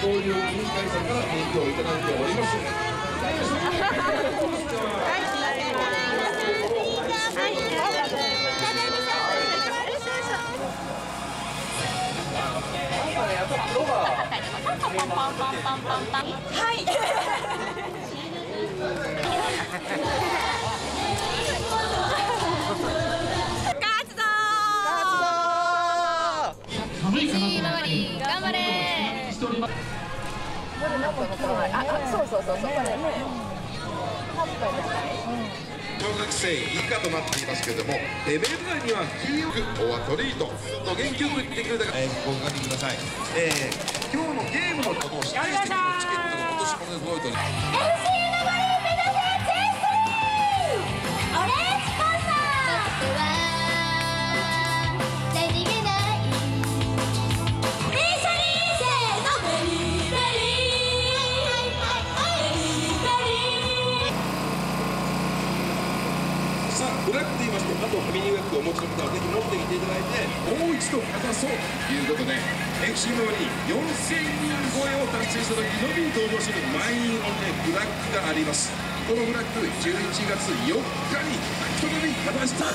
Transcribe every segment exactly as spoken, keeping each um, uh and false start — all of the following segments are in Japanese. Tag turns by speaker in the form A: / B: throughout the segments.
A: 交流委員会さんから提供いただいております。
B: はい。
C: 頑張れ。あ、そうそうそうそう。これね。
A: 小学生以下となっていますけれども、レベル内にはキーオフ、オアトリートと元気よく言ってくれたから、えー、ご確認ください。えー、今日のゲームのことを指定してきたチケットが今年もね、届いております。ブラックと言いまして、あとミニバッグをお持ちの方はぜひ持ってきていただいて、もう一度かざそうということで、エフシー のようによんせんにん超えを達成した時のみ登場する満員御礼ブラックがあります。このブラックじゅういちがつよっかに再び果たした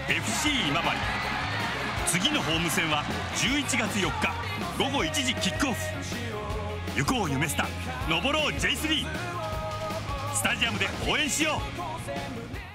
B: エフシー 今治。次のホーム戦はじゅういちがつよっかごごいちじキックオフ。行こう夢スタ、登ろう ジェイスリー。スタジアムで応援しよう。